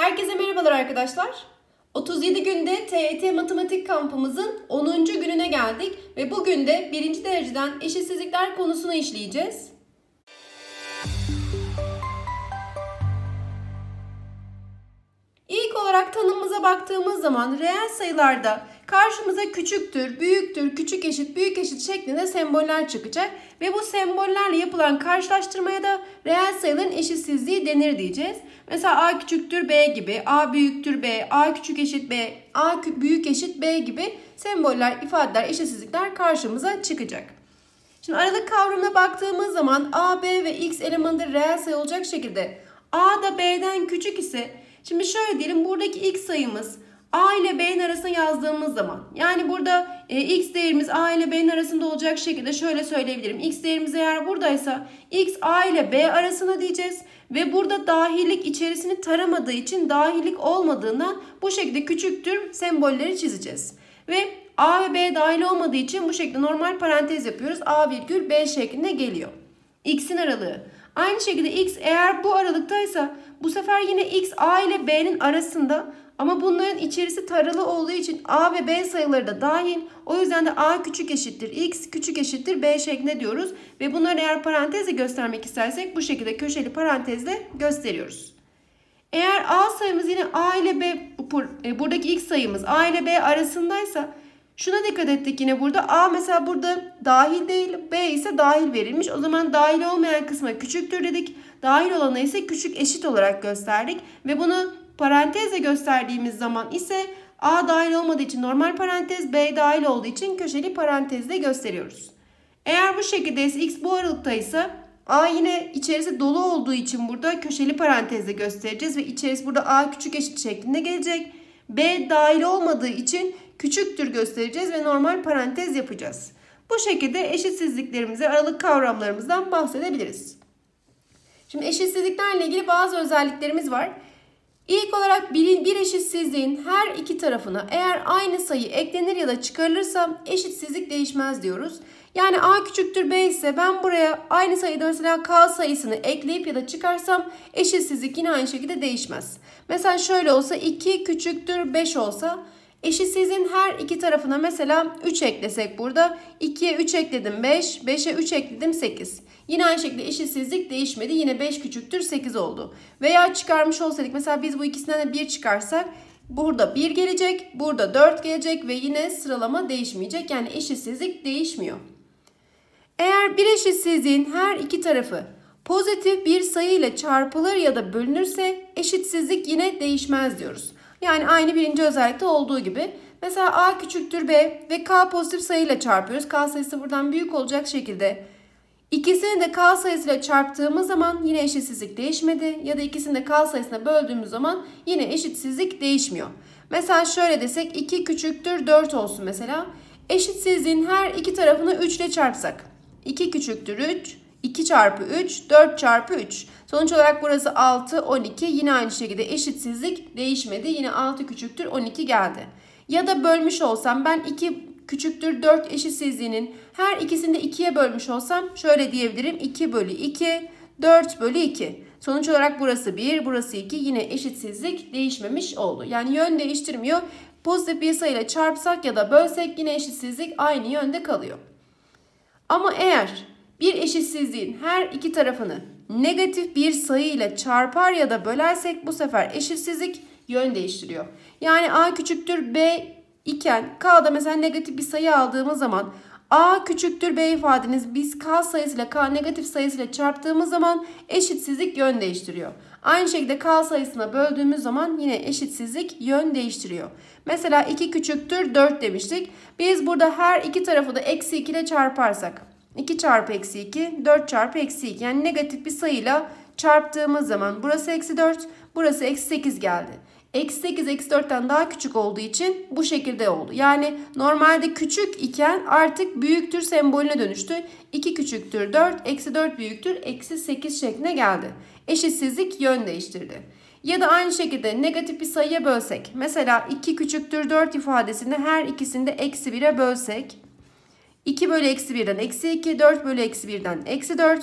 Herkese merhabalar arkadaşlar. 37 günde TYT Matematik kampımızın 10. gününe geldik ve bugün de 1. dereceden eşitsizlikler konusunu işleyeceğiz. İlk olarak tanımımıza baktığımız zaman reel sayılarda karşımıza küçüktür, büyüktür, küçük eşit, büyük eşit şeklinde semboller çıkacak ve bu sembollerle yapılan karşılaştırmaya da reel sayıların eşitsizliği denir diyeceğiz. Mesela A küçüktür B gibi, A büyüktür B, A küçük eşit B, A büyük eşit B gibi semboller, ifadeler, eşitsizlikler karşımıza çıkacak. Şimdi aralık kavramına baktığımız zaman A, B ve X elemanları reel sayı olacak şekilde A da B'den küçük ise, şimdi şöyle diyelim, buradaki X sayımız A ile B'nin arasına yazdığımız zaman, yani burada X değerimiz A ile B'nin arasında olacak şekilde şöyle söyleyebilirim. X değerimiz eğer buradaysa X A ile B arasına diyeceğiz ve burada dahillik içerisini taramadığı için, dahillik olmadığından bu şekilde küçüktür sembolleri çizeceğiz. Ve A ve B dahil olmadığı için bu şekilde normal parantez yapıyoruz. A virgül B şeklinde geliyor. X'in aralığı. Aynı şekilde X eğer bu aralıktaysa bu sefer yine X A ile B'nin arasında, ama bunların içerisi taralı olduğu için A ve B sayıları da dahil. O yüzden de A küçük eşittir X, küçük eşittir B şeklinde diyoruz. Ve bunları eğer parantezle göstermek istersek bu şekilde köşeli parantezle gösteriyoruz. Eğer A sayımız yine A ile B, buradaki X sayımız A ile B arasındaysa, şuna dikkat ettik yine burada. A mesela burada dahil değil, B ise dahil verilmiş. O zaman dahil olmayan kısma küçüktür dedik. Dahil olana ise küçük eşit olarak gösterdik. Ve bunu parantezle gösterdiğimiz zaman ise A dahil olmadığı için normal parantez, B dahil olduğu için köşeli parantezle gösteriyoruz. Eğer bu şekilde X bu aralıktaysa A yine içerisi dolu olduğu için burada köşeli parantezle göstereceğiz ve içerisi burada A küçük eşit şeklinde gelecek. B dahil olmadığı için küçüktür göstereceğiz ve normal parantez yapacağız. Bu şekilde eşitsizliklerimize, aralık kavramlarımızdan bahsedebiliriz. Şimdi eşitsizliklerle ilgili bazı özelliklerimiz var. İlk olarak bir eşitsizliğin her iki tarafına eğer aynı sayı eklenir ya da çıkarılırsa eşitsizlik değişmez diyoruz. Yani A küçüktür B ise ben buraya aynı sayıda mesela K sayısını ekleyip ya da çıkarsam eşitsizlik yine aynı şekilde değişmez. Mesela şöyle olsa 2 küçüktür 5 olsa, eşitsizliğin her iki tarafına mesela 3 eklesek burada. 2'ye 3 ekledim 5, 5'e 3 ekledim 8. Yine aynı şekilde eşitsizlik değişmedi. Yine 5 küçüktür 8 oldu. Veya çıkarmış olsaydık, mesela biz bu ikisinden de 1 çıkarsak burada 1 gelecek, burada 4 gelecek ve yine sıralama değişmeyecek. Yani eşitsizlik değişmiyor. Eğer bir eşitsizliğin her iki tarafı pozitif bir sayı ile çarpılır ya da bölünürse eşitsizlik yine değişmez diyoruz. Yani aynı birinci özellikte olduğu gibi. Mesela A küçüktür B ve K pozitif sayıyla çarpıyoruz. K sayısı buradan büyük olacak şekilde. İkisini de K sayısıyla çarptığımız zaman yine eşitsizlik değişmedi. Ya da ikisini de K sayısına böldüğümüz zaman yine eşitsizlik değişmiyor. Mesela şöyle desek 2 küçüktür 4 olsun mesela. Eşitsizliğin her iki tarafını 3 ile çarpsak. 2 küçüktür 3, 2 çarpı 3, 4 çarpı 3. Sonuç olarak burası 6, 12. Yine aynı şekilde eşitsizlik değişmedi. Yine 6 küçüktür 12 geldi. Ya da bölmüş olsam ben 2 küçüktür 4 eşitsizliğinin her ikisini de 2'ye bölmüş olsam şöyle diyebilirim. 2 bölü 2, 4 bölü 2. Sonuç olarak burası 1, burası 2. Yine eşitsizlik değişmemiş oldu. Yani yön değiştirmiyor. Pozitif bir sayıyla çarpsak ya da bölsek yine eşitsizlik aynı yönde kalıyor. Ama eğer bir eşitsizliğin her iki tarafını negatif bir sayı ile çarpar ya da bölersek bu sefer eşitsizlik yön değiştiriyor. Yani A küçüktür B iken K'da mesela negatif bir sayı aldığımız zaman A küçüktür B ifadeniz biz K sayısıyla K negatif sayısıyla çarptığımız zaman eşitsizlik yön değiştiriyor. Aynı şekilde K sayısına böldüğümüz zaman yine eşitsizlik yön değiştiriyor. Mesela 2 küçüktür 4 demiştik. Biz burada her iki tarafı da eksi 2 ile çarparsak 2 çarpı eksi 2, 4 çarpı eksi 2. Yani negatif bir sayıyla çarptığımız zaman burası eksi 4, burası eksi 8 geldi. Eksi 8 eksi 4'ten daha küçük olduğu için bu şekilde oldu. Yani normalde küçük iken artık büyüktür sembolüne dönüştü. 2 küçüktür 4, eksi 4 büyüktür, eksi 8 şekline geldi. Eşitsizlik yön değiştirdi. Ya da aynı şekilde negatif bir sayıya bölsek. Mesela 2 küçüktür 4 ifadesini her ikisini de eksi 1'e bölsek. 2 bölü eksi 1'den eksi 2, 4 bölü eksi 1'den eksi 4.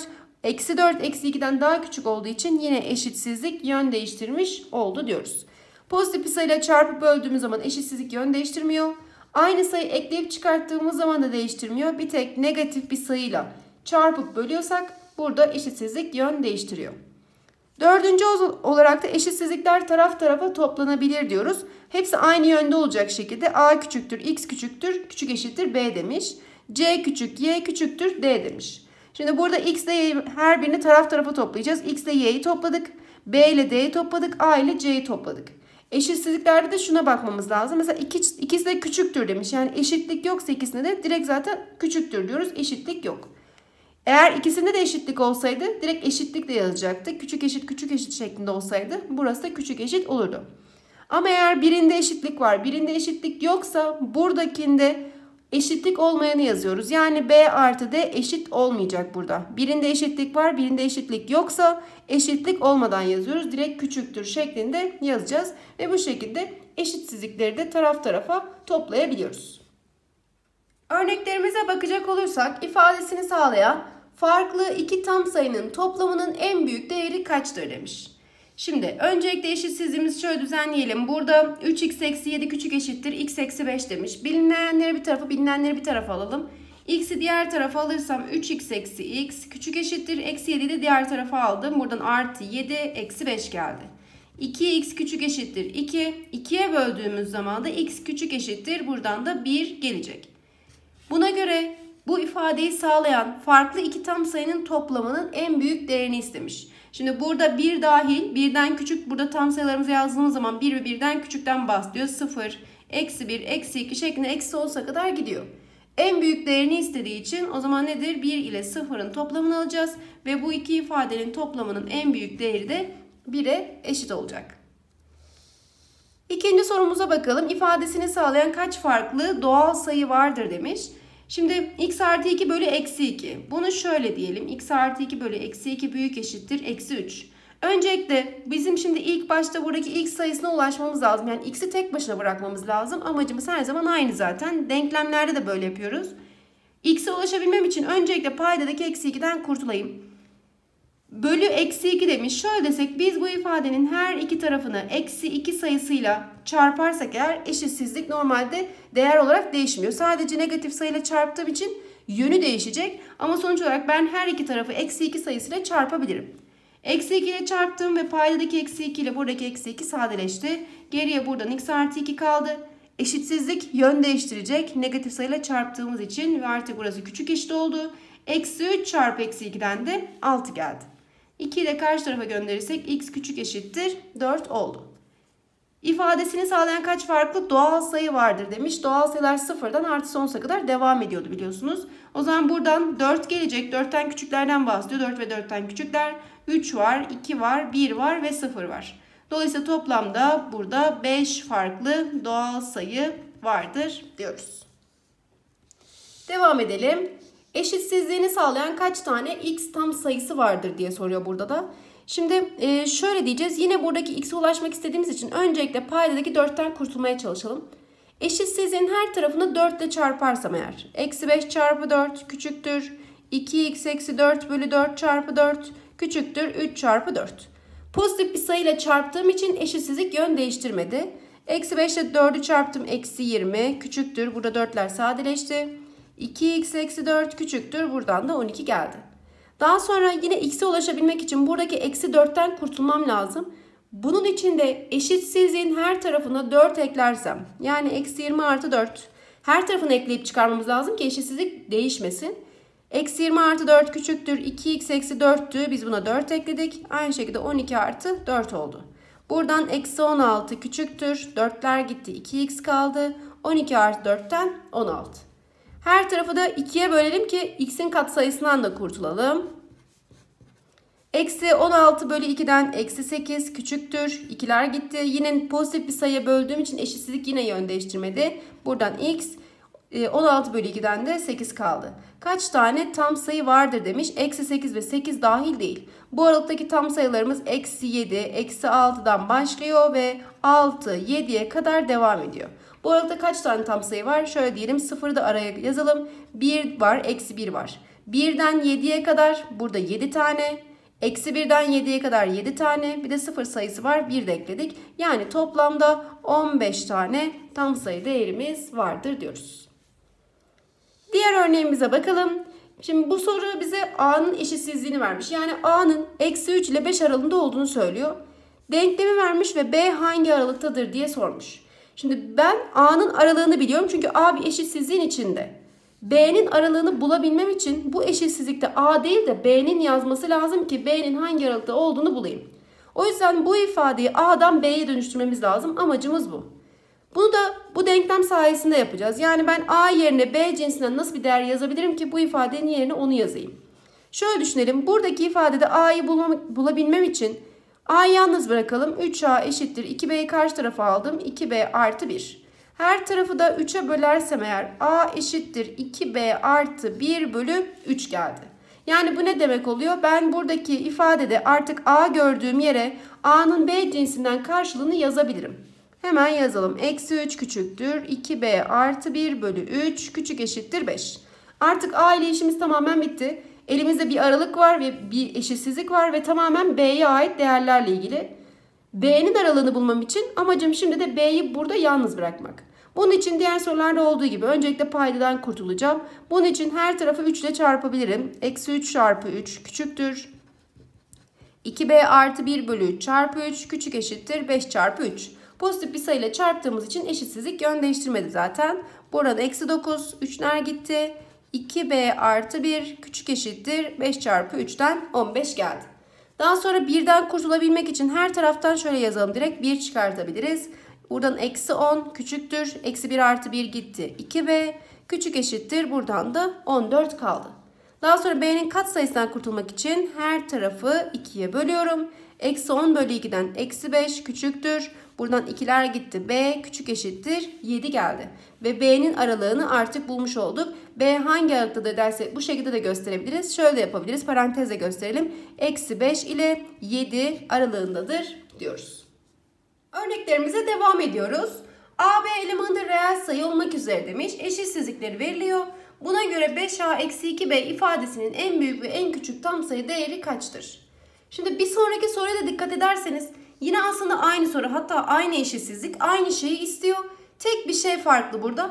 Eksi 4 eksi 2'den daha küçük olduğu için yine eşitsizlik yön değiştirmiş oldu diyoruz. Pozitif bir sayıyla çarpıp böldüğümüz zaman eşitsizlik yön değiştirmiyor. Aynı sayı ekleyip çıkarttığımız zaman da değiştirmiyor. Bir tek negatif bir sayıyla çarpıp bölüyorsak burada eşitsizlik yön değiştiriyor. Dördüncü olarak da eşitsizlikler taraf tarafa toplanabilir diyoruz. Hepsi aynı yönde olacak şekilde a küçüktür, x küçüktür, küçük eşittir b demiş. C küçük, y küçüktür, d demiş. Şimdi burada x ile y'yi her birini taraf tarafa toplayacağız. X ile y'yi topladık, b ile d'yi topladık, a ile c'yi topladık. Eşitsizliklerde de şuna bakmamız lazım. Mesela ikisi de küçüktür demiş. Yani eşitlik yoksa ikisinde de direkt zaten küçüktür diyoruz. Eşitlik yok. Eğer ikisinde de eşitlik olsaydı direkt eşitlik de yazacaktı. Küçük eşit şeklinde olsaydı burası da küçük eşit olurdu. Ama eğer birinde eşitlik var, birinde eşitlik yoksa buradakinde eşitlik olmayanı yazıyoruz. Yani b artı d eşit olmayacak burada. Birinde eşitlik var, birinde eşitlik yoksa eşitlik olmadan yazıyoruz. Direkt küçüktür şeklinde yazacağız. Ve bu şekilde eşitsizlikleri de taraf tarafa toplayabiliyoruz. Örneklerimize bakacak olursak ifadesini sağlayan farklı iki tam sayının toplamının en büyük değeri kaçtır demiş. Şimdi öncelikle eşitsizliğimizi şöyle düzenleyelim. Burada 3x eksi 7 küçük eşittir x eksi 5 demiş. Bilinenleri bir tarafa, bilinenleri bir tarafa alalım. X'i diğer tarafa alırsam 3x eksi x küçük eşittir. Eksi 7'yi de diğer tarafa aldım. Buradan artı 7 eksi 5 geldi. 2x küçük eşittir 2. 2'ye böldüğümüz zaman da x küçük eşittir. Buradan da 1 gelecek. Buna göre bu ifadeyi sağlayan farklı iki tam sayının toplamının en büyük değerini istemiş. Şimdi burada 1 dahil, 1'den küçük, burada tam sayılarımızı yazdığımız zaman 1 ve 1'den küçükten bahsediyor. 0, eksi 1, eksi 2 şeklinde eksi olsa kadar gidiyor. En büyük değerini istediği için o zaman nedir? 1 ile 0'ın toplamını alacağız. Ve bu iki ifadenin toplamının en büyük değeri de 1'e eşit olacak. İkinci sorumuza bakalım. İfadesini sağlayan kaç farklı doğal sayı vardır demiş. Şimdi x artı 2 bölü eksi 2. Bunu şöyle diyelim. X artı 2 bölü eksi 2 büyük eşittir eksi 3. Öncelikle bizim şimdi ilk başta buradaki x sayısına ulaşmamız lazım. Yani x'i tek başına bırakmamız lazım. Amacımız her zaman aynı zaten. Denklemlerde de böyle yapıyoruz. X'e ulaşabilmem için öncelikle paydadaki eksi 2'den kurtulayım. Bölü eksi 2 demiş. Şöyle desek biz bu ifadenin her iki tarafını eksi 2 sayısıyla çarparsak eğer eşitsizlik normalde değer olarak değişmiyor. Sadece negatif sayıyla çarptığım için yönü değişecek. Ama sonuç olarak ben her iki tarafı eksi 2 sayısıyla çarpabilirim. Eksi 2 ile çarptım ve paydadaki eksi 2 ile buradaki eksi 2 sadeleşti. Geriye buradan x artı 2 kaldı. Eşitsizlik yön değiştirecek. Negatif sayıyla çarptığımız için ve artık burası küçük eşit oldu. Eksi 3 çarpı eksi 2'den de 6 geldi. 2'yi de karşı tarafa gönderirsek x küçük eşittir 4 oldu. İfadesini sağlayan kaç farklı doğal sayı vardır demiş. Doğal sayılar sıfırdan artı sonsuza kadar devam ediyordu biliyorsunuz. O zaman buradan 4 gelecek. 4'ten küçüklerden bahsediyor. 4 ve 4'ten küçükler. 3 var, 2 var, 1 var ve 0 var. Dolayısıyla toplamda burada 5 farklı doğal sayı vardır diyoruz. Devam edelim. Eşitsizliğini sağlayan kaç tane x tam sayısı vardır diye soruyor burada da. Şimdi şöyle diyeceğiz. Yine buradaki x'e ulaşmak istediğimiz için öncelikle paydadaki 4'ten kurtulmaya çalışalım. Eşitsizliğin her tarafını 4 ile çarparsam eğer. Eksi 5 çarpı 4 küçüktür. 2x eksi 4 bölü 4 çarpı 4 küçüktür 3 çarpı 4. Pozitif bir sayıyla çarptığım için eşitsizlik yön değiştirmedi. Eksi 5 ile 4'ü çarptım. Eksi 20 küçüktür. Burada 4'ler sadeleşti. 2x eksi 4 küçüktür. Buradan da 12 geldi. Daha sonra yine x'e ulaşabilmek için buradaki eksi 4'ten kurtulmam lazım. Bunun için de eşitsizliğin her tarafına 4 eklersem, yani eksi 20 artı 4 her tarafını ekleyip çıkarmamız lazım ki eşitsizlik değişmesin. Eksi 20 artı 4 küçüktür 2x eksi 4'tü. Biz buna 4 ekledik. Aynı şekilde 12 artı 4 oldu. Buradan eksi 16 küçüktür. 4'ler gitti. 2x kaldı. 12 artı 4'ten 16. Her tarafı da 2'ye bölelim ki x'in katsayısından da kurtulalım. Eksi 16 bölü 2'den eksi 8 küçüktür. 2'ler gitti. Yine pozitif bir sayıya böldüğüm için eşitsizlik yine yön değiştirmedi. Buradan x 16 bölü 2'den de 8 kaldı. Kaç tane tam sayı vardır demiş. Eksi 8 ve 8 dahil değil. Bu aralıktaki tam sayılarımız eksi 7, eksi 6'dan başlıyor ve 6, 7'ye kadar devam ediyor. Bu aralıkta kaç tane tam sayı var? Şöyle diyelim 0'ı da araya yazalım. 1 var, eksi 1 var. 1'den 7'ye kadar burada 7 tane. Eksi 1'den 7'ye kadar 7 tane. Bir de 0 sayısı var. 1 de ekledik. Yani toplamda 15 tane tam sayı değerimiz vardır diyoruz. Diğer örneğimize bakalım. Şimdi bu soru bize A'nın eşitsizliğini vermiş. Yani A'nın eksi 3 ile 5 aralığında olduğunu söylüyor. Denklemi vermiş ve B hangi aralıktadır diye sormuş. Şimdi ben A'nın aralığını biliyorum çünkü A bir eşitsizliğin içinde. B'nin aralığını bulabilmem için bu eşitsizlikte A değil de B'nin yazması lazım ki B'nin hangi aralıkta olduğunu bulayım. O yüzden bu ifadeyi A'dan B'ye dönüştürmemiz lazım. Amacımız bu. Bunu da bu denklem sayesinde yapacağız. Yani ben A yerine B cinsinden nasıl bir değer yazabilirim ki bu ifadenin yerine onu yazayım. Şöyle düşünelim. Buradaki ifadede A'yı bulabilmem için A'yı yalnız bırakalım. 3A eşittir 2B'yi karşı tarafa aldım. 2B artı 1. Her tarafı da 3'e bölersem eğer A eşittir 2B artı 1 bölü 3 geldi. Yani bu ne demek oluyor? Ben buradaki ifadede artık A gördüğüm yere A'nın B cinsinden karşılığını yazabilirim. Hemen yazalım. Eksi 3 küçüktür 2B artı 1 bölü 3 küçük eşittir 5. Artık A ile işimiz tamamen bitti. Elimizde bir aralık var ve bir eşitsizlik var ve tamamen B'ye ait değerlerle ilgili. B'nin aralığını bulmam için amacım şimdi de B'yi burada yalnız bırakmak. Bunun için diğer sorularda olduğu gibi öncelikle paydadan kurtulacağım. Bunun için her tarafı 3 ile çarpabilirim. Eksi 3 çarpı 3 küçüktür 2B artı 1 bölü 3 çarpı 3 küçük eşittir 5 çarpı 3. Pozitif bir sayıyla çarptığımız için eşitsizlik yön değiştirmedi zaten. Burada eksi 9, 3'ler gitti. 2B artı 1 küçük eşittir 5 çarpı 3'ten 15 geldi. Daha sonra 1'den kurtulabilmek için her taraftan şöyle yazalım. Direkt 1 çıkartabiliriz. Buradan eksi 10 küçüktür. Eksi 1 artı 1 gitti. 2B küçük eşittir. Buradan da 14 kaldı. Daha sonra B'nin katsayısından kurtulmak için her tarafı 2'ye bölüyorum. Eksi 10 bölü 2'den eksi 5 küçüktür. Buradan 2'ler gitti. B küçük eşittir 7 geldi. Ve B'nin aralığını artık bulmuş olduk. B hangi aralıktadır dersek bu şekilde de gösterebiliriz. Şöyle de yapabiliriz. Parantezle gösterelim. Eksi 5 ile 7 aralığındadır diyoruz. Örneklerimize devam ediyoruz. AB elemanı reel sayı olmak üzere demiş. Eşitsizlikleri veriliyor. Buna göre 5A eksi 2B ifadesinin en büyük ve en küçük tam sayı değeri kaçtır? Şimdi bir sonraki soruya da dikkat ederseniz yine aslında aynı soru, hatta aynı eşitsizlik, aynı şeyi istiyor. Tek bir şey farklı burada.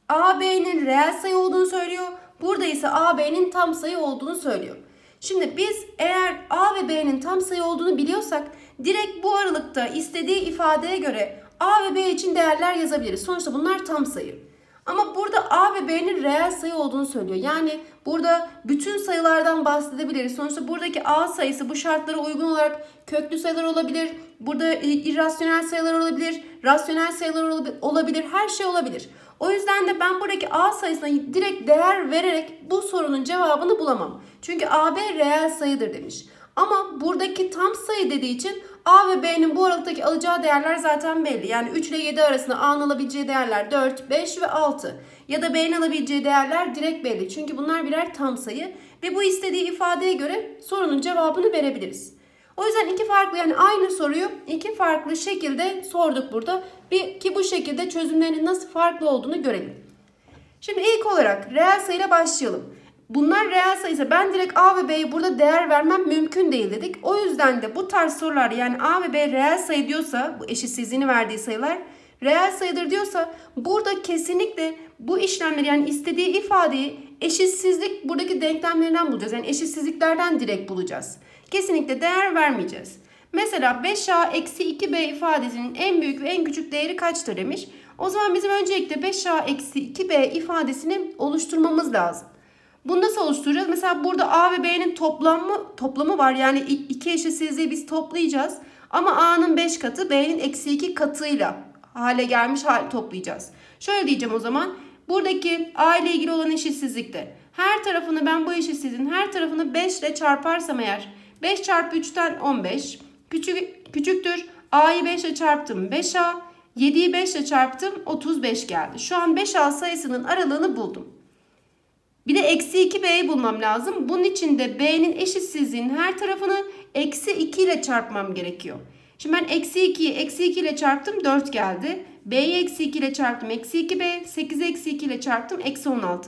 AB'nin reel sayı olduğunu söylüyor. Burada ise AB'nin tam sayı olduğunu söylüyor. Şimdi biz eğer A ve B'nin tam sayı olduğunu biliyorsak direkt bu aralıkta istediği ifadeye göre A ve B için değerler yazabiliriz. Sonuçta bunlar tam sayı. Ama burada A ve B'nin reel sayı olduğunu söylüyor. Yani burada bütün sayılardan bahsedebiliriz. Sonuçta buradaki A sayısı bu şartlara uygun olarak köklü sayılar olabilir. Burada irrasyonel sayılar olabilir. Rasyonel sayılar olabilir. Her şey olabilir. O yüzden de ben buradaki A sayısına direkt değer vererek bu sorunun cevabını bulamam. Çünkü AB reel sayıdır demiş. Ama buradaki tam sayı dediği için A ve B'nin bu aralıktaki alacağı değerler zaten belli. Yani 3 ile 7 arasında A'nın alabileceği değerler 4, 5 ve 6. Ya da B'nin alabileceği değerler direkt belli. Çünkü bunlar birer tam sayı. Ve bu istediği ifadeye göre sorunun cevabını verebiliriz. O yüzden iki farklı, yani aynı soruyu iki farklı şekilde sorduk burada. Ki bu şekilde çözümlerinin nasıl farklı olduğunu görelim. Şimdi ilk olarak reel sayıyla başlayalım. Bunlar reel sayıysa ben direkt A ve B'ye burada değer vermem mümkün değil dedik. O yüzden de bu tarz sorular, yani A ve B reel sayı diyorsa, bu eşitsizliğini verdiği sayılar reel sayıdır diyorsa burada kesinlikle bu işlemleri, yani istediği ifadeyi eşitsizlik buradaki denklemlerinden bulacağız. Yani eşitsizliklerden direkt bulacağız. Kesinlikle değer vermeyeceğiz. Mesela 5A eksi 2B ifadesinin en büyük ve en küçük değeri kaçtır demiş. O zaman bizim öncelikle 5A eksi 2B ifadesini oluşturmamız lazım. Bunu nasıl oluşturacağız? Mesela burada A ve B'nin toplamı var. Yani iki eşitsizliği biz toplayacağız. Ama A'nın 5 katı B'nin eksi 2 katıyla hale gelmiş hal toplayacağız. Şöyle diyeceğim o zaman. Buradaki A ile ilgili olan eşitsizlikte her tarafını, ben bu eşitsizliğin her tarafını 5 ile çarparsam eğer 5 çarpı 3'ten 15 küçüktür. A'yı 5 ile çarptım 5A. 7'yi 5 ile çarptım 35 geldi. Şu an 5A sayısının aralığını buldum. Bir de eksi 2B'yi bulmam lazım. Bunun için de B'nin eşitsizliğinin her tarafını eksi 2 ile çarpmam gerekiyor. Şimdi ben eksi 2'yi eksi 2 ile çarptım 4 geldi. B'yi eksi 2 ile çarptım eksi 2B. 8'i eksi 2 ile çarptım eksi 16.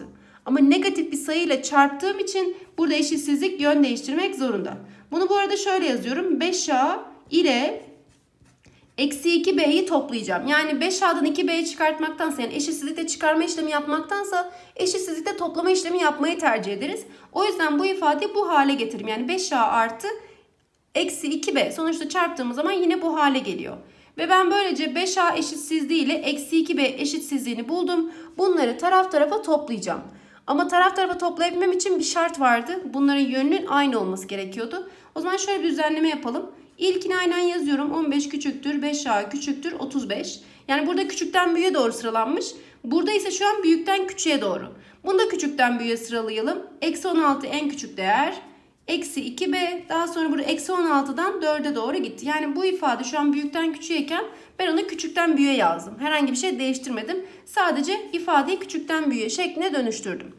Ama negatif bir sayıyla çarptığım için burada eşitsizlik yön değiştirmek zorunda. Bunu bu arada şöyle yazıyorum. 5A ile eksi 2B'yi toplayacağım. Yani 5A'dan 2B'yi çıkartmaktansa, yani eşitsizlikte çıkarma işlemi yapmaktansa eşitsizlikte toplama işlemi yapmayı tercih ederiz. O yüzden bu ifadeyi bu hale getiririm. Yani 5A artı eksi 2B sonuçta çarptığımız zaman yine bu hale geliyor. Ve ben böylece 5A eşitsizliği ile eksi 2B eşitsizliğini buldum. Bunları taraf tarafa toplayacağım. Ama taraf tarafa toplayabilmem için bir şart vardı. Bunların yönünün aynı olması gerekiyordu. O zaman şöyle bir düzenleme yapalım. İlkini aynen yazıyorum. 15 küçüktür 5A küçüktür 35. Yani burada küçükten büyüğe doğru sıralanmış. Burada ise şu an büyükten küçüğe doğru. Bunu da küçükten büyüğe sıralayalım. Eksi 16 en küçük değer. Eksi 2B, daha sonra burada eksi 16'dan 4'e doğru gitti. Yani bu ifade şu an büyükten küçüğeyken ben onu küçükten büyüğe yazdım. Herhangi bir şey değiştirmedim. Sadece ifadeyi küçükten büyüğe şekline dönüştürdüm.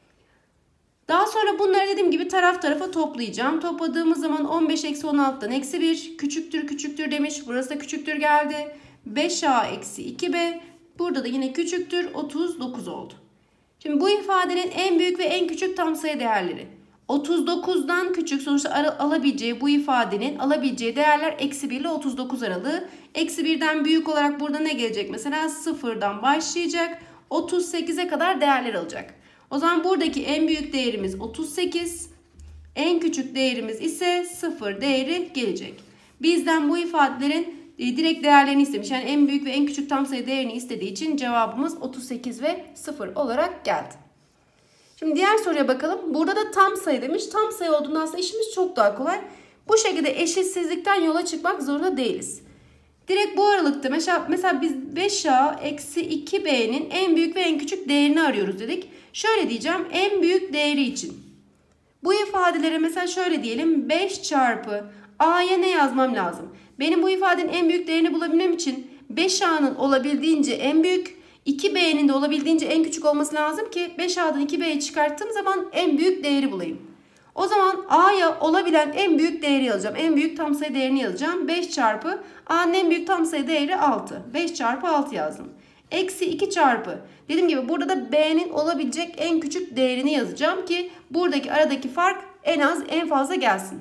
Daha sonra bunları dediğim gibi taraf tarafa toplayacağım. Topladığımız zaman 15 eksi 16'dan eksi 1 küçüktür küçüktür demiş. Burası da küçüktür geldi. 5A eksi 2B. Burada da yine küçüktür 39 oldu. Şimdi bu ifadenin en büyük ve en küçük tam sayı değerleri. 39'dan küçük sonuçta alabileceği bu ifadenin alabileceği değerler eksi 1 ile 39 aralığı. Eksi 1'den büyük olarak burada ne gelecek? Mesela 0'dan başlayacak. 38'e kadar değerler alacak. O zaman buradaki en büyük değerimiz 38. En küçük değerimiz ise 0 değeri gelecek. Bizden bu ifadelerin direkt değerlerini istemiş. Yani en büyük ve en küçük tam sayı değerini istediği için cevabımız 38 ve 0 olarak geldi. Şimdi diğer soruya bakalım. Burada da tam sayı demiş. Tam sayı olduğunda aslında işimiz çok daha kolay. Bu şekilde eşitsizlikten yola çıkmak zorunda değiliz. Direkt bu aralıkta mesela biz 5A eksi 2B'nin en büyük ve en küçük değerini arıyoruz dedik. Şöyle diyeceğim, en büyük değeri için. Bu ifadelere mesela şöyle diyelim, 5 çarpı A'ya ne yazmam lazım? Benim bu ifadenin en büyük değerini bulabilmem için 5A'nın olabildiğince en büyük, 2B'nin de olabildiğince en küçük olması lazım ki 5A'dan 2B'yi çıkarttığım zaman en büyük değeri bulayım. O zaman A'ya olabilen en büyük değeri yazacağım. En büyük tam sayı değerini yazacağım. 5 çarpı A'nın en büyük tam sayı değeri 6. 5 çarpı 6 yazdım. Eksi 2 çarpı. Dediğim gibi burada da B'nin olabilecek en küçük değerini yazacağım ki buradaki aradaki fark en fazla gelsin.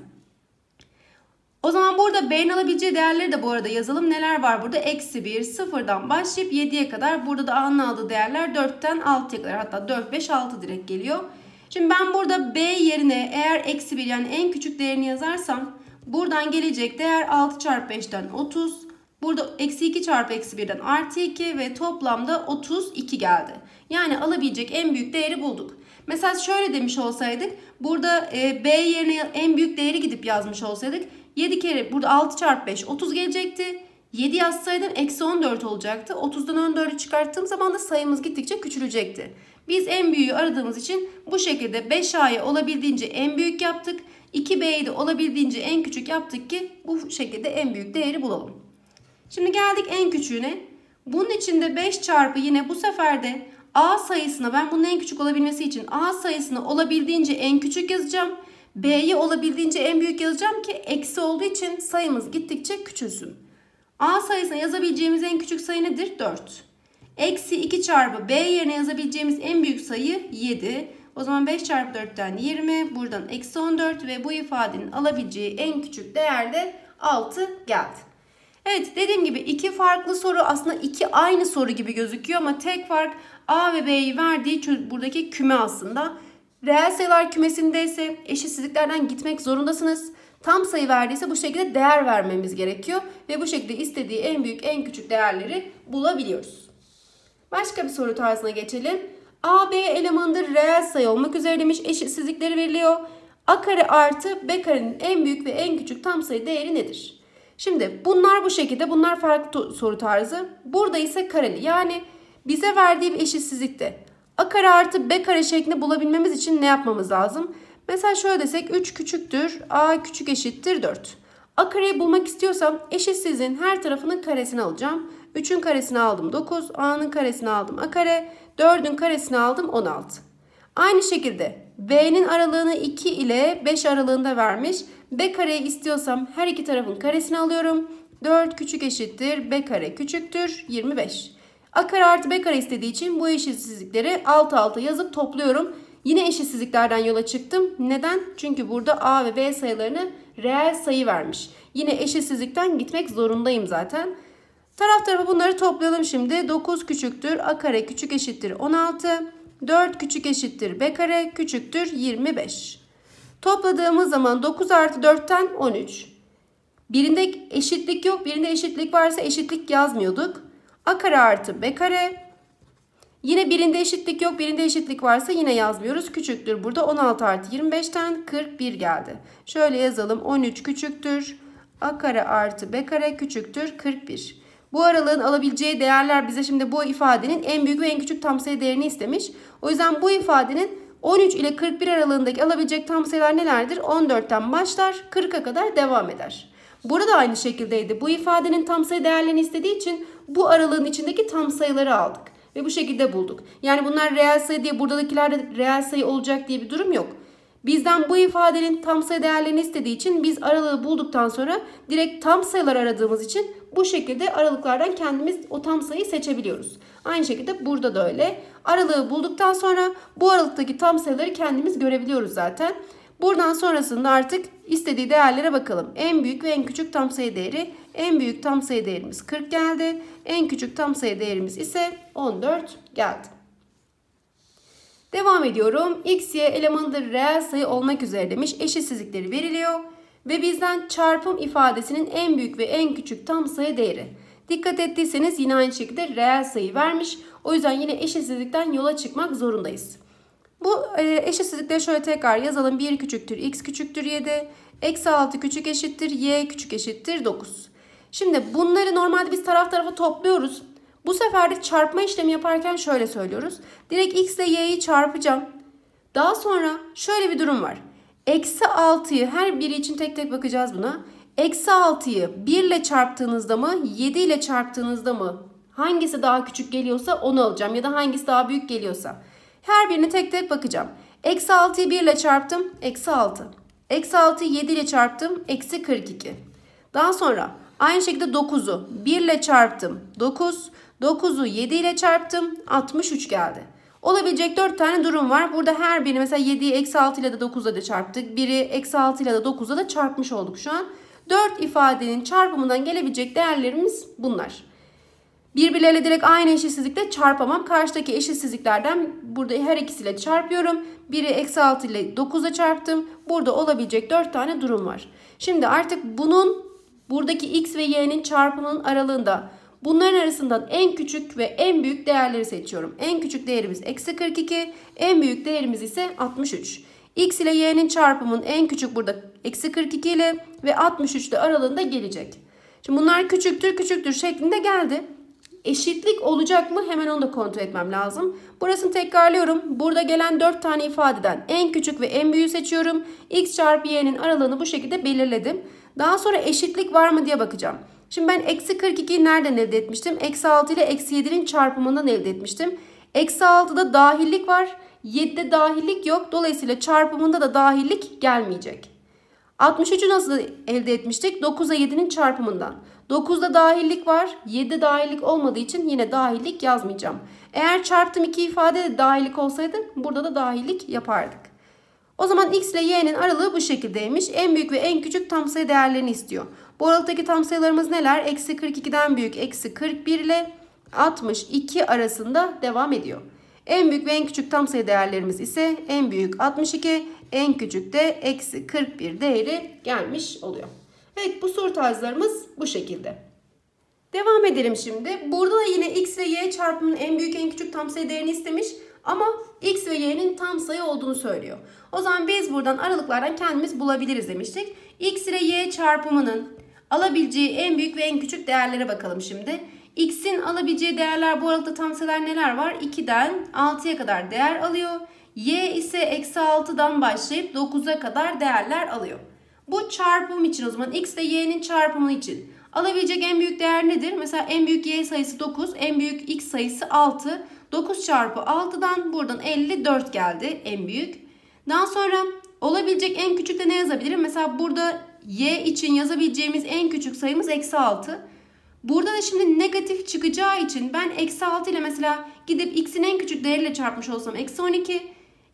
O zaman burada B'nin alabileceği değerleri de bu arada yazalım. Neler var burada? Eksi 1, 0'dan başlayıp 7'ye kadar. Burada da A'nın aldığı değerler 4'ten 6'ya kadar. Hatta 4, 5, 6 direkt geliyor. Şimdi ben burada B yerine eğer eksi 1 yani en küçük değerini yazarsam buradan gelecek değer 6 çarpı 5'ten 30. Burada eksi 2 çarpı eksi 1'den artı 2 ve toplamda 32 geldi. Yani alabilecek en büyük değeri bulduk. Mesela şöyle demiş olsaydık burada B yerine en büyük değeri gidip yazmış olsaydık 7 kere burada 6 çarpı 5 30 gelecekti. 7 yazsaydım eksi 14 olacaktı. 30'dan 14'ü çıkarttığım zaman da sayımız gittikçe küçülecekti. Biz en büyüğü aradığımız için bu şekilde 5A'yı olabildiğince en büyük yaptık. 2B'yi de olabildiğince en küçük yaptık ki bu şekilde en büyük değeri bulalım. Şimdi geldik en küçüğüne. Bunun içinde 5 çarpı yine bu sefer de A sayısına ben bunun en küçük olabilmesi için A sayısını olabildiğince en küçük yazacağım. B'yi olabildiğince en büyük yazacağım ki eksi olduğu için sayımız gittikçe küçülsün. A sayısına yazabileceğimiz en küçük sayı nedir? 4. Eksi 2 çarpı B yerine yazabileceğimiz en büyük sayı 7. O zaman 5 çarpı 4'ten 20. Buradan eksi 14 ve bu ifadenin alabileceği en küçük değer de 6 geldi. Evet dediğim gibi iki farklı soru aslında iki aynı soru gibi gözüküyor ama tek fark A ve B'yi verdiği buradaki küme aslında. Reel sayılar kümesinde ise eşitsizliklerden gitmek zorundasınız. Tam sayı verdiyse bu şekilde değer vermemiz gerekiyor ve bu şekilde istediği en büyük en küçük değerleri bulabiliyoruz. Başka bir soru tarzına geçelim. A, B elemanıdır reel sayı olmak üzere demiş eşitsizlikleri veriliyor. A kare artı B karenin en büyük ve en küçük tam sayı değeri nedir? Şimdi bunlar bu şekilde, bunlar farklı soru tarzı. Burada ise kareli, yani bize verdiği bir eşitsizlikte A kare artı B kare şeklinde bulabilmemiz için ne yapmamız lazım? Mesela şöyle desek 3 küçüktür A küçük eşittir 4. A kareyi bulmak istiyorsam eşitsizliğin her tarafının karesini alacağım. 3'ün karesini aldım 9, A'nın karesini aldım A kare, 4'ün karesini aldım 16. Aynı şekilde B'nin aralığını 2 ile 5 aralığında vermiş. B kareyi istiyorsam her iki tarafın karesini alıyorum. 4 küçük eşittir B kare küçüktür 25. A kare artı B kare istediği için bu eşitsizlikleri alt alta yazıp topluyorum. Yine eşitsizliklerden yola çıktım. Neden? Çünkü burada A ve B sayılarını reel sayı vermiş. Yine eşitsizlikten gitmek zorundayım zaten. Taraf tarafa bunları toplayalım şimdi. 9 küçüktür A kare küçük eşittir 16. 4 küçük eşittir B kare küçüktür 25. Topladığımız zaman 9 artı 4'ten 13. Birinde eşitlik yok. Birinde eşitlik varsa eşitlik yazmıyorduk. A kare artı B kare. Yine birinde eşitlik yok. Birinde eşitlik varsa yine yazmıyoruz. Küçüktür. Burada 16 artı 25'ten 41 geldi. Şöyle yazalım. 13 küçüktür. A kare artı B kare küçüktür 41. Bu aralığın alabileceği değerler bize şimdi bu ifadenin en büyük ve en küçük tam sayı değerini istemiş. O yüzden bu ifadenin 13 ile 41 aralığındaki alabilecek tam sayılar nelerdir? 14'ten başlar 40'a kadar devam eder. Burada da aynı şekildeydi. Bu ifadenin tam sayı değerlerini istediği için bu aralığın içindeki tam sayıları aldık. Ve bu şekilde bulduk. Yani bunlar reel sayı diye buradakiler de reel sayı olacak diye bir durum yok. Bizden bu ifadenin tam sayı değerlerini istediği için biz aralığı bulduktan sonra direkt tam sayılar aradığımız için bu şekilde aralıklardan kendimiz o tam sayıyı seçebiliyoruz. Aynı şekilde burada da öyle. Aralığı bulduktan sonra bu aralıktaki tam sayıları kendimiz görebiliyoruz zaten. Buradan sonrasında artık istediği değerlere bakalım. En büyük ve en küçük tam sayı değeri. En büyük tam sayı değerimiz 40 geldi. En küçük tam sayı değerimiz ise 14 geldi. Devam ediyorum. X, Y elemanıdır reel sayı olmak üzere demiş. Eşitsizlikleri veriliyor. Ve bizden çarpım ifadesinin en büyük ve en küçük tam sayı değeri. Dikkat ettiyseniz yine aynı şekilde reel sayı vermiş. O yüzden yine eşitsizlikten yola çıkmak zorundayız. Bu eşitsizlikleri şöyle tekrar yazalım. 1 küçüktür x küçüktür 7. Eksi 6 küçük eşittir y küçük eşittir 9. Şimdi bunları normalde biz taraf tarafa topluyoruz. Bu sefer de çarpma işlemi yaparken şöyle söylüyoruz. Direkt x ile y'yi çarpacağım. Daha sonra şöyle bir durum var. Eksi 6'yı her biri için tek tek bakacağız buna. Eksi 6'yı 1 ile çarptığınızda mı 7 ile çarptığınızda mı hangisi daha küçük geliyorsa onu alacağım. Ya da hangisi daha büyük geliyorsa. Her birini tek tek bakacağım. Eksi 6'yı 1 ile çarptım. Eksi 6. Eksi 6'yı 7 ile çarptım. Eksi 42. Daha sonra aynı şekilde 9'u 1 ile çarptım. 9. 9'u 7 ile çarptım. 63 geldi. Olabilecek 4 tane durum var. Burada her biri mesela 7'yi eksi 6 ile de 9'la da çarptık. Biri eksi 6 ile de 9'la da çarpmış olduk şu an. 4 ifadenin çarpımından gelebilecek değerlerimiz bunlar. Birbirleriyle direkt aynı eşitsizlikle çarpamam. Karşıdaki eşitsizliklerden burada her ikisiyle çarpıyorum. Biri eksi 6 ile 9'a çarptım. Burada olabilecek 4 tane durum var. Şimdi artık bunun buradaki x ve y'nin çarpımının aralığında bunların arasından en küçük ve en büyük değerleri seçiyorum. En küçük değerimiz eksi 42. En büyük değerimiz ise 63. X ile y'nin çarpımının en küçük burada eksi 42 ile ve 63 ile aralığında gelecek. Şimdi bunlar küçüktür küçüktür şeklinde geldi. Eşitlik olacak mı? Hemen onu da kontrol etmem lazım. Burasını tekrarlıyorum. Burada gelen 4 tane ifadeden en küçük ve en büyüğü seçiyorum. X çarpı y'nin aralığını bu şekilde belirledim. Daha sonra eşitlik var mı diye bakacağım. Şimdi ben eksi 42'yi nereden elde etmiştim? Eksi 6 ile eksi 7'nin çarpımından elde etmiştim. Eksi 6'da dahillik var. 7'de dahillik yok. Dolayısıyla çarpımında da dahillik gelmeyecek. 63'ü nasıl elde etmiştik? 9'a 7'nin çarpımından. 9'da dahillik var. 7'de dahillik olmadığı için yine dahillik yazmayacağım. Eğer çarptığım iki ifade de dahillik olsaydı burada da dahillik yapardık. O zaman x ile y'nin aralığı bu şekildeymiş. En büyük ve en küçük tam sayı değerlerini istiyor. Bu aralıktaki tam sayılarımız neler? Eksi 42'den büyük eksi 41 ile 62 arasında devam ediyor. En büyük ve en küçük tam sayı değerlerimiz ise en büyük 62, en küçük de eksi 41 değeri gelmiş oluyor. Evet, bu soru tarzlarımız bu şekilde. Devam edelim şimdi. Burada da yine x ve y çarpımının en büyük en küçük tam sayı değerini istemiş. Ama x ve y'nin tam sayı olduğunu söylüyor. O zaman biz buradan aralıklardan kendimiz bulabiliriz demiştik. X ile y çarpımının alabileceği en büyük ve en küçük değerlere bakalım şimdi. X'in alabileceği değerler bu aralıkta tam sayılar neler var? 2'den 6'ya kadar değer alıyor. Y ise eksi 6'dan başlayıp 9'a kadar değerler alıyor. Bu çarpım için o zaman x ile y'nin çarpımı için alabilecek en büyük değer nedir? Mesela en büyük y sayısı 9, en büyük x sayısı 6. 9 çarpı 6'dan buradan 54 geldi en büyük. Daha sonra olabilecek en küçük de ne yazabilirim? Mesela burada y için yazabileceğimiz en küçük sayımız eksi 6. Burada da şimdi negatif çıkacağı için ben eksi 6 ile mesela gidip x'in en küçük değeriyle çarpmış olsam eksi 12.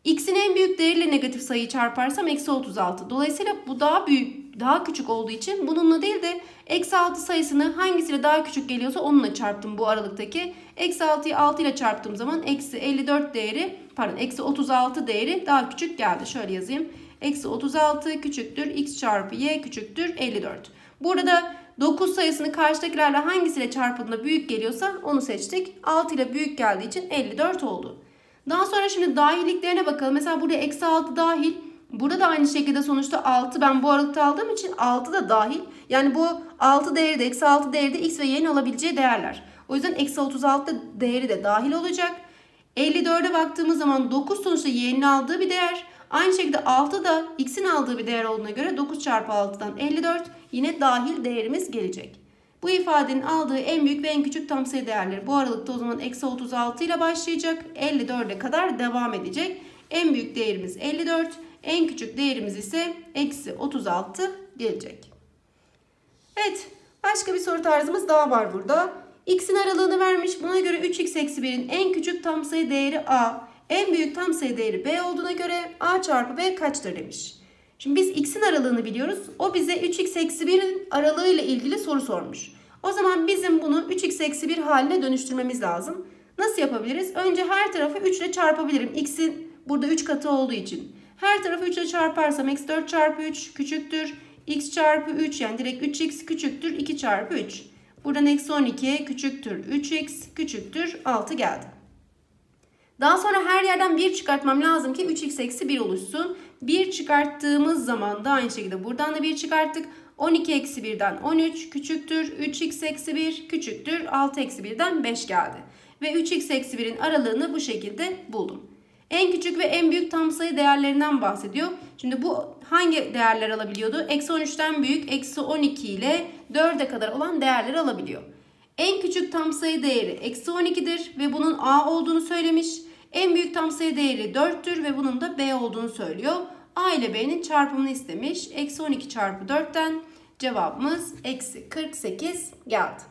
X'in en büyük değeriyle negatif sayıyı çarparsam eksi 36. Dolayısıyla bu daha büyük, daha küçük olduğu için bununla değil de eksi 6 sayısını hangisiyle daha küçük geliyorsa onunla çarptım bu aralıktaki. Eksi 6'yı 6 ile çarptığım zaman eksi 54 değeri, pardon eksi 36 değeri daha küçük geldi. Şöyle yazayım. Eksi 36 küçüktür x çarpı y küçüktür 54. Burada 9 sayısını karşıdakilerle hangisiyle çarpıldığında büyük geliyorsa onu seçtik. 6 ile büyük geldiği için 54 oldu. Daha sonra şimdi dahilliklerine bakalım. Mesela burada eksi 6 dahil. Burada da aynı şekilde sonuçta 6 ben bu aralıkta aldığım için 6 da dahil. Yani bu 6 değeri de eksi 6 değeri de x ve y'nin alabileceği değerler. O yüzden eksi 36 değeri de dahil olacak. 54'e baktığımız zaman 9 sonuçta y'nin aldığı bir değer. Aynı şekilde 6 da x'in aldığı bir değer olduğuna göre 9 çarpı 6'dan 54 yine dahil değerimiz gelecek. Bu ifadenin aldığı en büyük ve en küçük tam sayı değerleri bu aralıkta o zaman eksi 36 ile başlayacak. 54'e kadar devam edecek. En büyük değerimiz 54. En küçük değerimiz ise eksi 36 gelecek. Evet, başka bir soru tarzımız daha var burada. X'in aralığını vermiş. Buna göre 3x eksi 1'in en küçük tam sayı değeri a, en büyük tam sayı değeri b olduğuna göre a çarpı b kaçtır demiş. Şimdi biz x'in aralığını biliyoruz. O bize 3x eksi 1'in aralığı ile ilgili soru sormuş. O zaman bizim bunu 3x eksi 1 haline dönüştürmemiz lazım. Nasıl yapabiliriz? Önce her tarafı 3 ile çarpabilirim. X'in burada 3 katı olduğu için. Her tarafı 3 ile çarparsam eksi 4 çarpı 3 küçüktür. X çarpı 3 yani direkt 3x küçüktür 2 çarpı 3. Buradan eksi 12 küçüktür 3x küçüktür 6 geldi. Daha sonra her yerden 1 çıkartmam lazım ki 3x eksi 1 oluşsun. 1 çıkarttığımız zaman da aynı şekilde buradan da 1 çıkarttık. 12 eksi 1'den 13 küçüktür 3x eksi 1 küçüktür 6 eksi 1'den 5 geldi. Ve 3x eksi 1'in aralığını bu şekilde buldum. En küçük ve en büyük tam sayı değerlerinden bahsediyor. Şimdi bu hangi değerler alabiliyordu? Eksi 13'ten büyük eksi 12 ile 4'e kadar olan değerleri alabiliyor. En küçük tam sayı değeri eksi 12'dir ve bunun a olduğunu söylemiş. En büyük tam sayı değeri 4'tür ve bunun da b olduğunu söylüyor. A ile b'nin çarpımını istemiş. Eksi 12 çarpı 4'ten cevabımız eksi 48 geldi.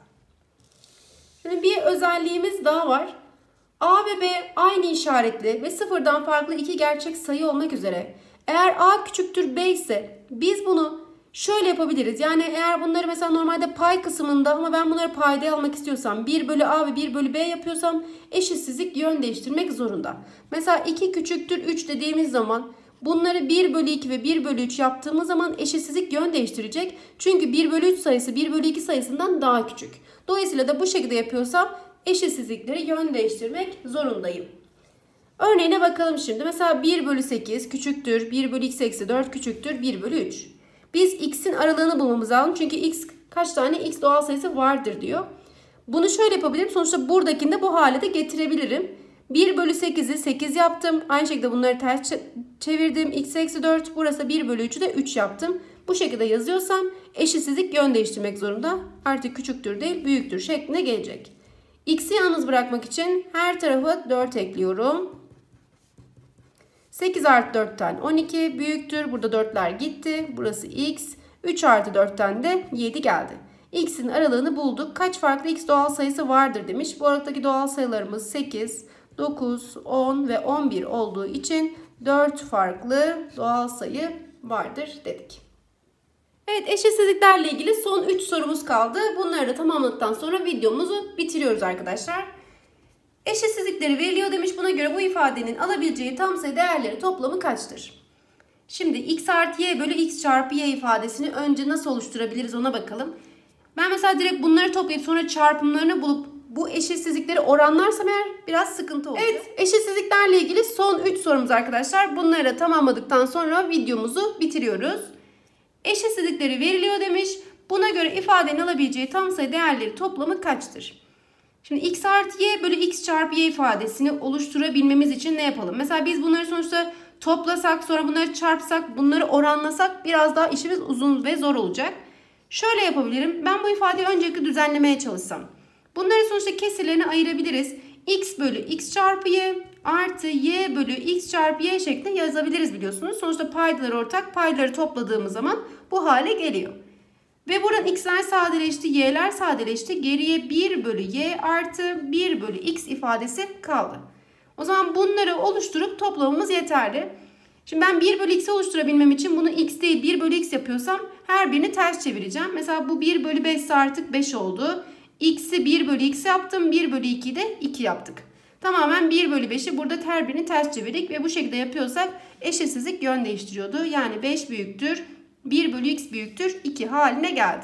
Şimdi bir özelliğimiz daha var. A ve B aynı işaretli ve sıfırdan farklı iki gerçek sayı olmak üzere. Eğer A küçüktür B ise biz bunu şöyle yapabiliriz. Yani eğer bunları mesela normalde pay kısmında ama ben bunları paydaya almak istiyorsam 1 bölü A ve 1 bölü B yapıyorsam eşitsizlik yön değiştirmek zorunda. Mesela 2 küçüktür 3 dediğimiz zaman bunları 1 bölü 2 ve 1 bölü 3 yaptığımız zaman eşitsizlik yön değiştirecek. Çünkü 1 bölü 3 sayısı 1 bölü 2 sayısından daha küçük. Dolayısıyla da bu şekilde yapıyorsam eşitsizlikleri yön değiştirmek zorundayım. Örneğine bakalım şimdi. Mesela 1 bölü 8 küçüktür 1 bölü x eksi 4 küçüktür 1 bölü 3. Biz x'in aralığını bulmamız lazım. Çünkü x kaç tane x doğal sayısı vardır diyor. Bunu şöyle yapabilirim. Sonuçta buradakini de bu hale de getirebilirim. 1 bölü 8'i 8 yaptım. Aynı şekilde bunları ters çevirdim. X eksi 4. Burası 1 bölü 3'ü de 3 yaptım. Bu şekilde yazıyorsam eşitsizlik yön değiştirmek zorunda. Artık küçüktür değil büyüktür şeklinde gelecek. X'i yalnız bırakmak için her tarafa 4 ekliyorum. 8 artı 4'ten 12 büyüktür. Burada 4'ler gitti. Burası x. 3 artı 4'ten de 7 geldi. X'in aralığını bulduk. Kaç farklı x doğal sayısı vardır demiş. Bu aralıktaki doğal sayılarımız 8, 9, 10 ve 11 olduğu için 4 farklı doğal sayı vardır dedik. Evet, eşitsizliklerle ilgili son 3 sorumuz kaldı. Bunları da tamamladıktan sonra videomuzu bitiriyoruz arkadaşlar. Eşitsizlikleri veriliyor demiş. Buna göre bu ifadenin alabileceği tam sayı değerleri toplamı kaçtır? Şimdi x artı y bölü x çarpı y ifadesini önce nasıl oluşturabiliriz ona bakalım. Ben mesela direkt bunları toplayıp sonra çarpımlarını bulup bu eşitsizlikleri oranlarsam eğer biraz sıkıntı olacak. Evet, eşitsizliklerle ilgili son 3 sorumuz arkadaşlar. Bunları da tamamladıktan sonra videomuzu bitiriyoruz. Eşitsizlikleri veriliyor demiş. Buna göre ifadenin alabileceği tam sayı değerleri toplamı kaçtır? Şimdi x artı y bölü x çarpı y ifadesini oluşturabilmemiz için ne yapalım? Mesela biz bunları sonuçta toplasak sonra bunları çarpsak bunları oranlasak biraz daha işimiz uzun ve zor olacak. Şöyle yapabilirim. Ben bu ifadeyi öncelikle düzenlemeye çalışsam. Bunları sonuçta kesirlerine ayırabiliriz. X bölü x çarpı y artı y bölü x çarpı y şeklinde yazabiliriz biliyorsunuz. Sonuçta paydalar ortak. Paydaları topladığımız zaman bu hale geliyor. Ve buradan x'ler sadeleşti, y'ler sadeleşti. Geriye 1 bölü y artı 1 bölü x ifadesi kaldı. O zaman bunları oluşturup toplamamız yeterli. Şimdi ben 1 bölü x'i oluşturabilmem için bunu x değil 1 bölü x yapıyorsam her birini ters çevireceğim. Mesela bu 1 bölü 5 ise artık 5 oldu. X'i 1 bölü x yaptım. 1 bölü 2'yi de 2 yaptık. Tamamen 1 bölü 5'i burada her birini ters çevirdik ve bu şekilde yapıyorsak eşitsizlik yön değiştiriyordu. Yani 5 büyüktür 1 bölü x büyüktür 2 haline geldi.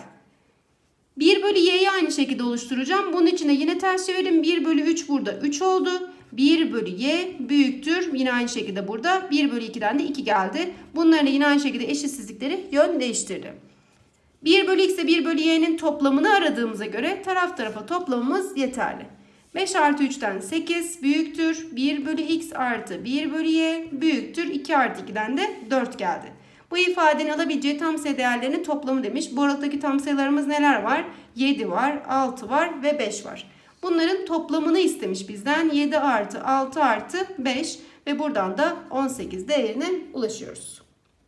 1 bölü y'yi aynı şekilde oluşturacağım. Bunun için de yine ters çevirdim. 1 bölü 3 burada 3 oldu. 1 bölü y büyüktür. Yine aynı şekilde burada 1 bölü 2'den de 2 geldi. Bunların da yine aynı şekilde eşitsizlikleri yön değiştirdi. 1 bölü x ile 1 bölü y'nin toplamını aradığımıza göre taraf tarafa toplamımız yeterli. 5 artı 3'ten 8 büyüktür. 1 bölü x artı 1 bölü y büyüktür. 2 artı 2'den de 4 geldi. Bu ifadenin alabileceği tam sayı değerlerinin toplamı demiş. Bu aralıktaki tam sayılarımız neler var? 7 var, 6 var ve 5 var. Bunların toplamını istemiş bizden. 7 artı 6 artı 5 ve buradan da 18 değerine ulaşıyoruz.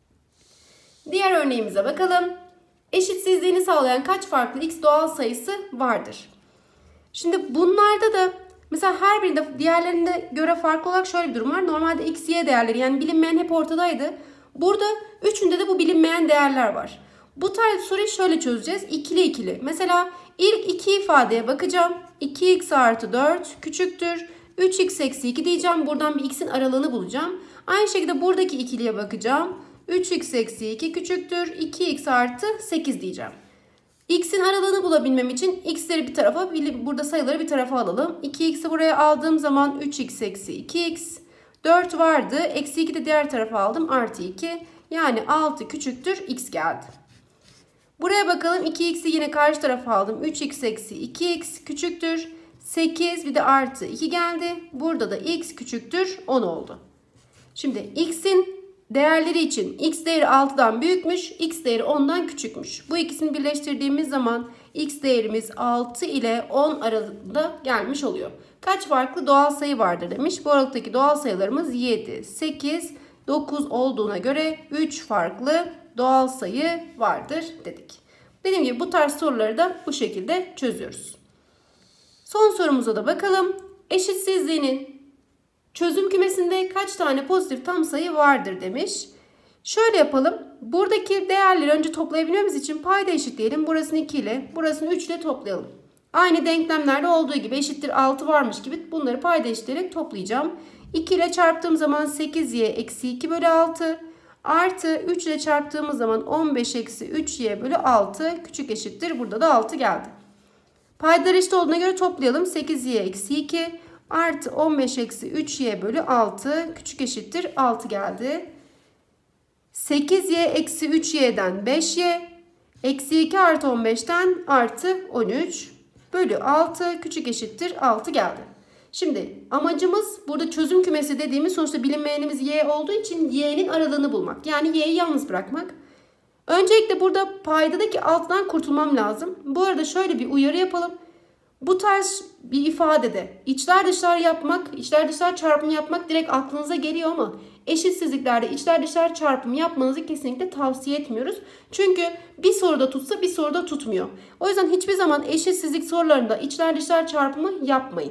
Diğer örneğimize bakalım. Eşitsizliğini sağlayan kaç farklı x doğal sayısı vardır? Şimdi bunlarda da mesela her birinde diğerlerine göre farklı olarak şöyle bir durum var. Normalde x, y değerleri yani bilinmeyen hep ortadaydı. Burada üçünde de bu bilinmeyen değerler var. Bu tarz soruyu şöyle çözeceğiz. İkili ikili. Mesela ilk iki ifadeye bakacağım. 2x artı 4 küçüktür. 3x eksi 2 diyeceğim. Buradan bir x'in aralığını bulacağım. Aynı şekilde buradaki ikiliye bakacağım. 3x eksi 2 küçüktür. 2x artı 8 diyeceğim. X'in aralığını bulabilmem için x'leri bir tarafa, burada sayıları bir tarafa alalım. 2x'i buraya aldığım zaman 3x eksi 2x. 4 vardı. Eksi 2 de diğer tarafa aldım. Artı 2. Yani 6 küçüktür x geldi. Buraya bakalım. 2x'i yine karşı tarafa aldım. 3x eksi 2x küçüktür 8. Bir de artı 2 geldi. Burada da x küçüktür 10 oldu. Şimdi x'in değerleri için x değeri 6'dan büyükmüş. X değeri 10'dan küçükmüş. Bu ikisini birleştirdiğimiz zaman x değerimiz 6 ile 10 aralığında gelmiş oluyor. Kaç farklı doğal sayı vardır demiş. Bu aralıktaki doğal sayılarımız 7, 8, 9 olduğuna göre 3 farklı doğal sayı vardır dedik. Dediğim gibi bu tarz soruları da bu şekilde çözüyoruz. Son sorumuza da bakalım. Eşitsizliğinin çözüm kümesinde kaç tane pozitif tam sayı vardır demiş. Şöyle yapalım. Buradaki değerleri önce toplayabilmemiz için payda eşitleyelim. Burasını 2 ile, burasını 3 ile toplayalım. Aynı denklemlerde olduğu gibi eşittir 6 varmış gibi bunları payda eşitleyerek toplayacağım. 2 ile çarptığım zaman 8y eksi 2 bölü 6 artı 3 ile çarptığımız zaman 15 eksi 3y bölü 6 küçük eşittir. Burada da 6 geldi. Paydalar eşit olduğuna göre toplayalım. 8y eksi 2 artı 15 eksi 3y bölü 6 küçük eşittir 6 geldi. 8y eksi 3y'den 5y eksi 2 artı 15'ten artı 13 bölü 6 küçük eşittir 6 geldi. Şimdi amacımız burada çözüm kümesi dediğimiz sonuçta bilinmeyenimiz y olduğu için y'nin aralığını bulmak. Yani y'yi yalnız bırakmak. Öncelikle burada paydadaki 6'dan kurtulmam lazım. Bu arada şöyle bir uyarı yapalım. Bu tarz bir ifadede içler dışlar yapmak, içler dışlar çarpımı yapmak direkt aklınıza geliyor ama eşitsizliklerde içler dışlar çarpımı yapmanızı kesinlikle tavsiye etmiyoruz. Çünkü bir soruda tutsa bir soruda tutmuyor. O yüzden hiçbir zaman eşitsizlik sorularında içler dışlar çarpımı yapmayın.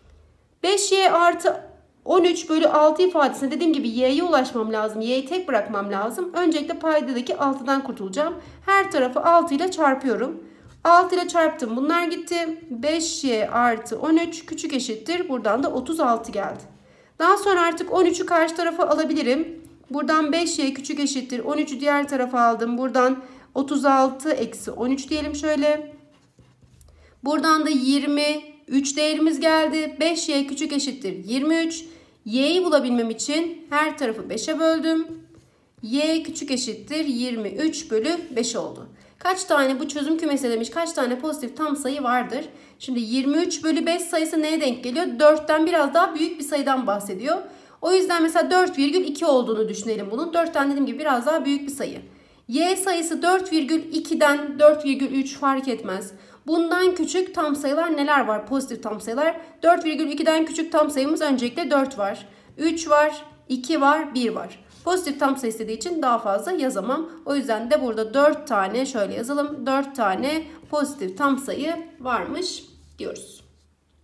5y artı 13 bölü 6 ifadesine dediğim gibi y'ye ulaşmam lazım. Y'yi tek bırakmam lazım. Öncelikle paydadaki 6'dan kurtulacağım. Her tarafı 6 ile çarpıyorum. 6 ile çarptım. Bunlar gitti. 5y artı 13 küçük eşittir. Buradan da 36 geldi. Daha sonra artık 13'ü karşı tarafa alabilirim. Buradan 5y küçük eşittir. 13'ü diğer tarafa aldım. Buradan 36 eksi 13 diyelim şöyle. Buradan da 23 değerimiz geldi. 5y küçük eşittir 23. Y'yi bulabilmem için her tarafı 5'e böldüm. Y küçük eşittir 23 bölü 5 oldu. Kaç tane bu çözüm kümesi demiş? Kaç tane pozitif tam sayı vardır? Şimdi 23 bölü 5 sayısı neye denk geliyor? 4'ten biraz daha büyük bir sayıdan bahsediyor. O yüzden mesela 4,2 olduğunu düşünelim bunun. 4'ten dediğim gibi biraz daha büyük bir sayı. Y sayısı 4,2'den 4,3 fark etmez. Bundan küçük tam sayılar neler var? Pozitif tam sayılar. 4,2'den küçük tam sayımız öncelikle 4 var. 3 var, 2 var, 1 var. Pozitif tam sayı istediği için daha fazla yazamam. O yüzden de burada 4 tane şöyle yazalım. 4 tane pozitif tam sayı varmış diyoruz.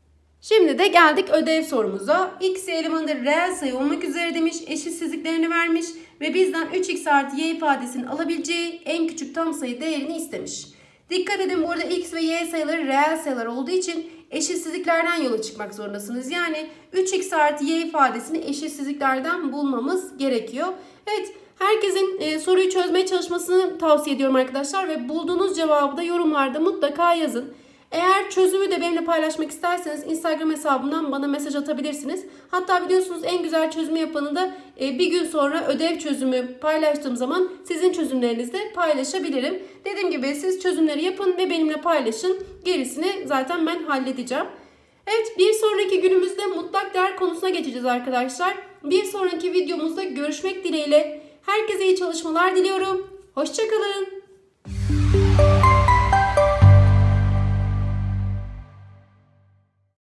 Şimdi de geldik ödev sorumuza. X elemanı reel sayı olmak üzere demiş, eşitsizliklerini vermiş ve bizden 3x artı y ifadesinin alabileceği en küçük tam sayı değerini istemiş. Dikkat edin, burada x ve y sayıları reel sayılar olduğu için eşitsizliklerden yola çıkmak zorundasınız. Yani 3x artı y ifadesini eşitsizliklerden bulmamız gerekiyor. Evet, herkesin soruyu çözmeye çalışmasını tavsiye ediyorum arkadaşlar ve bulduğunuz cevabı da yorumlarda mutlaka yazın. Eğer çözümü de benimle paylaşmak isterseniz Instagram hesabımdan bana mesaj atabilirsiniz. Hatta biliyorsunuz en güzel çözümü yapanı da bir gün sonra ödev çözümü paylaştığım zaman sizin çözümlerinizi de paylaşabilirim. Dediğim gibi siz çözümleri yapın ve benimle paylaşın. Gerisini zaten ben halledeceğim. Evet, bir sonraki günümüzde mutlak değer konusuna geçeceğiz arkadaşlar. Bir sonraki videomuzda görüşmek dileğiyle. Herkese iyi çalışmalar diliyorum. Hoşça kalın.